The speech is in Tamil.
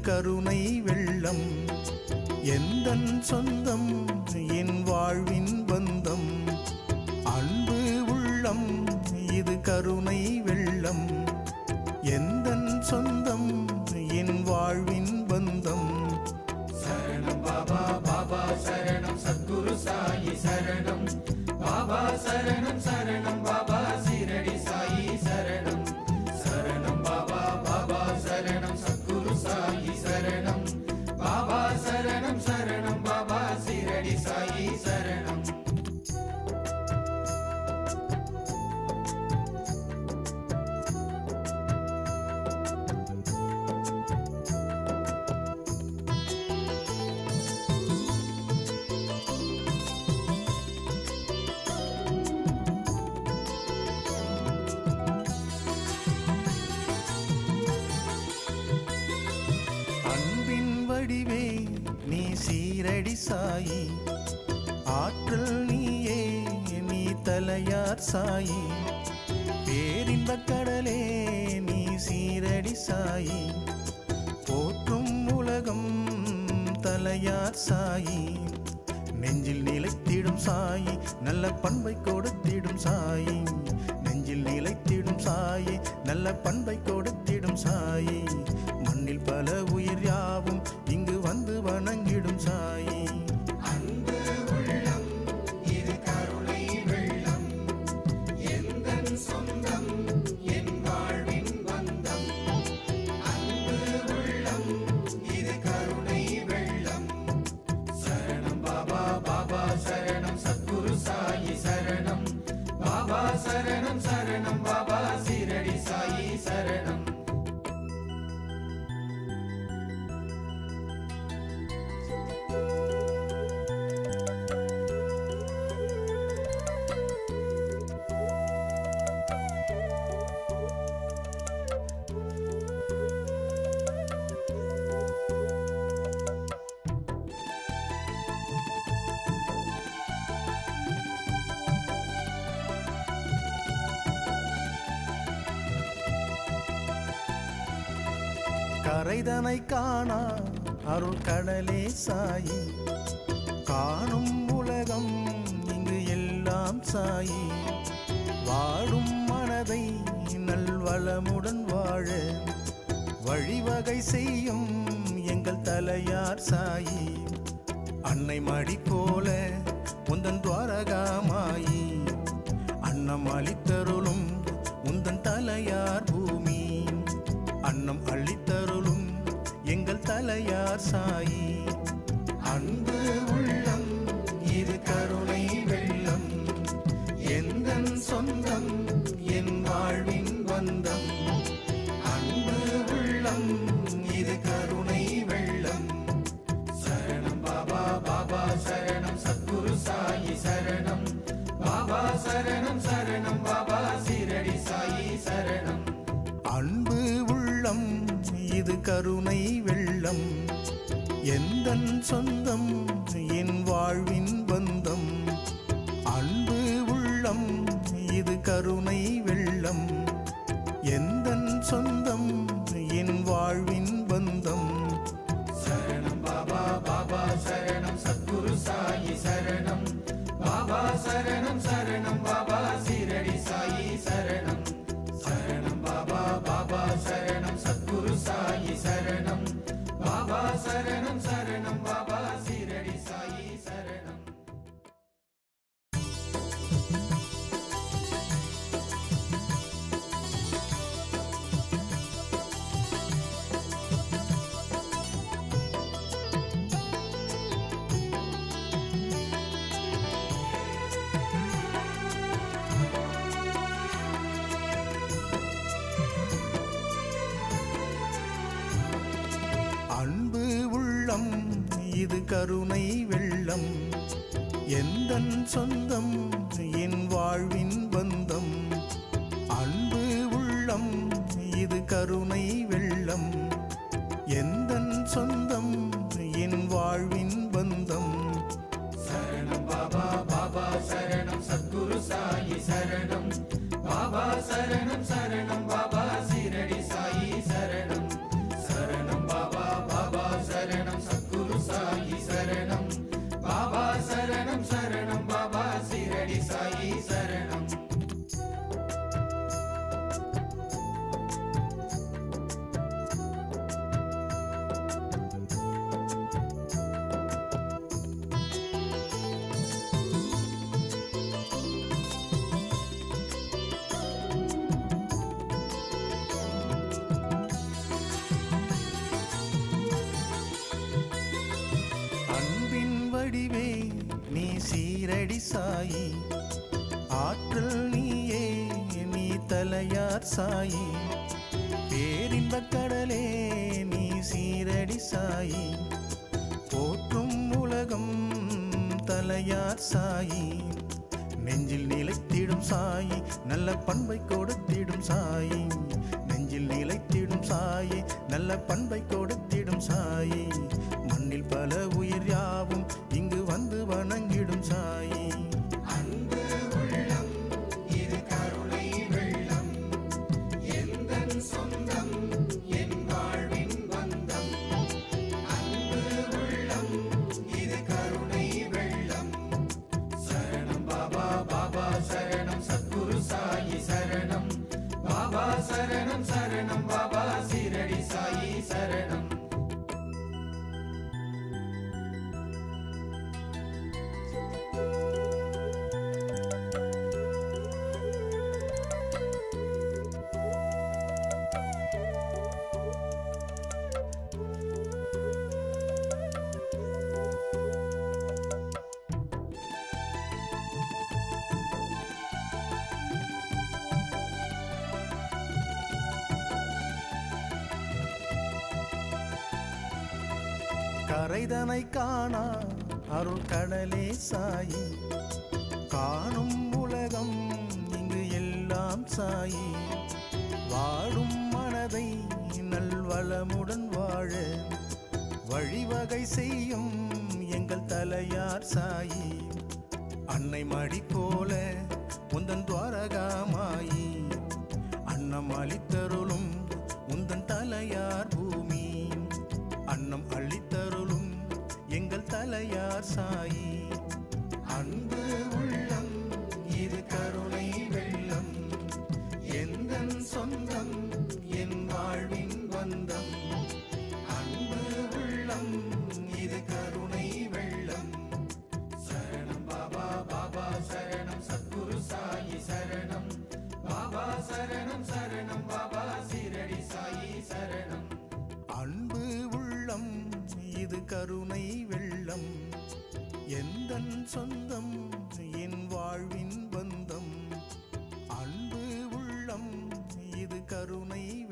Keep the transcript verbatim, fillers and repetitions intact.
கருணை வெள்ளம் எந்தன் சொந்தம் என் வாழ்வின் பந்தம் அன்பு உள்ளம் இது கருணை வெள்ளம் எந்தன் சொந்தம் என் வாழ்வின் பந்தம் சரணம் பாபா பாபா சரணம் சத்குரு சாயி சரணம் பாபா சரணம் சரணம் பாபா சீரடி சாயி சரணம் சரணம் பாபா பாபா சரணம் சத்குரு சாயி சரணம் பாபா சரணம் சரணம் பாபா சீரடி சாயி சரணம் வடிவே நீ சீரடி சாயி ஆற்றல் நீயே நீ தலையார் சாயி பேரின்பக் கடலே நீ சீரடி சாயி போற்றும் உலகம் தலையார் சாயி நெஞ்சில் நிலைத்திடும் சாயி நல்ல பண்பை கொடுத்திடும் சாயி நெஞ்சில் நிலைத்திடும் சாயி நல்ல பண்பை கொடுத்திடும் சாயி மண்ணில் பல உயிர் யாவும் இங்கு வந்து வணங்கிடும் சாயி அன்பு உள்ளம் இது கருணை வெள்ளம் எந்தன் சொந்தம் என் வாழ்வின் பந்தம் அன்பு உள்ளம் இது கருணை வெள்ளம் சரணம் பாபா பாபா சரணம் சத்குரு சாயி சரணம் பாபா சரணம் சரணம் பாபா சீரடி சாயி சரணம் கரைதனை காணா அருள் கடலே சாயி காணும் உலகம் இங்கு எல்லாம் சாயி வாழும் மனதை நல்வளமுடன் வாழ வழிவகை செய்யும் எங்கள் தலையார் சாயி அன்னை மடி போல உந்தன் துவாரகாமாயி அன்னம் அளித்தருளும் உந்தன் தலையார் பூமி அன்னம் அளித்தருளும் எங்கள் தலையார் சாயி அன்பு உள்ளம் இது கருணை வெள்ளம் எந்தன் சொந்தம் என் வாழ்வின் பந்தம் அன்பு உள்ளம் இது கருணை வெள்ளம் சரணம் பாபா பாபா சரணம் சத்குரு சாயி சரணம் பாபா சரணம் சரணம் பாபா சீரடி சாயி சரணம் அன்பு உள்ளம் இது கருணை வெள்ளம் எந்தன் சொந்தம் என் வாழ்வின் பந்தம் அன்பு உள்ளம் இது கருணை வெள்ளம் எந்தன் சொந்தம் என் வாழ்வின் பந்தம் சரணம் பாபா பாபா சரணம் சத்குரு சாயி சரணம் பாபா சரணம் சரணம் பாபா சீரடி சாயி சரணம் சரணம் பாபா பாபா சரணம் சத்குரு சாயி சரணம் பாபா சரணம் சரணம் பாபா சீரடி சாயி சரணம் அன்பு உள்ளம் இது கருணை வெள்ளம் எந்தன் சொந்தம் என் வாழ்வின் பந்தம் அன்பு உள்ளம் இது கருணை வெள்ளம் எந்தன் சொந்தம் என் வாழ்வின் பந்தம் சரணம் பாபா பாபா சரணம் சத்குரு சாயி சரணம் பாபா சரணம் சரணம் பாபா சீரடி சாயி சரணம் சரணம் பாபா வடிவே நீ சீரடி சாயி, ஆற்றல் நீயே நீ தலையார் சாயி, பேரின்பக் கடலே நீ சீரடி சாயி, போற்றும் உலகம் தலையார் சாயி, நெஞ்சில் நிலைத்திடும் சாயி, நல்ல பண்பை கொடுத்திடும் சாயி, நெஞ்சில் நிலைத்திடும் சாயி, நல்ல பண்பை கொடுத்திடும் சாயி, மண்ணில் பல உயிர் யாவும் இங்கு வந்து வணங்கிடும் சாயி. அன்பு உள்ளம் இது கருணை வெள்ளம், எந்தன் சொந்தம் என் வாழ்வின் பந்தம். அன்பு உள்ளம் இது கருணை வெள்ளம். சரணம் பாபா பாபா சரணம் சத்குரு சாயி சரணம். பாபா சரணம் சரணம் பாபா சீரடி சாயி சரணம். கரைதனை காணா அருள் கடலே சாயி, காணும் உலகம் இங்கு எல்லாம் சாயி, வாழும் மனதை நல்வளமுடன் வாழ வழிவகை செய்யும் எங்கள் தலையார் சாயி, அன்னை மடி போல உந்தன் துவாரகாமாயி, அன்னம் அளித்தருளும் உந்தன் தலையார் பூமி, அன்னம் அளித்தருளும் எங்கள் தலையார் சாயி. அன்பு உள்ளம் இது கருணை வெள்ளம், எந்தன் சொந்தம் என் வாழ்வின் பந்தம். அன்பு உள்ளம் இது கருணை வெள்ளம். சரணம் பாபா பாபா சரணம் சத்குரு சாயி சரணம். பாபா சரணம் சரணம் பாபா சீரடி சாயி சரணம். அன்பு உள்ளம் இது கருணை வெள்ளம், எந்தன் சொந்தம் என் வாழ்வின் பந்தம். அன்பு உள்ளம் இது கருணை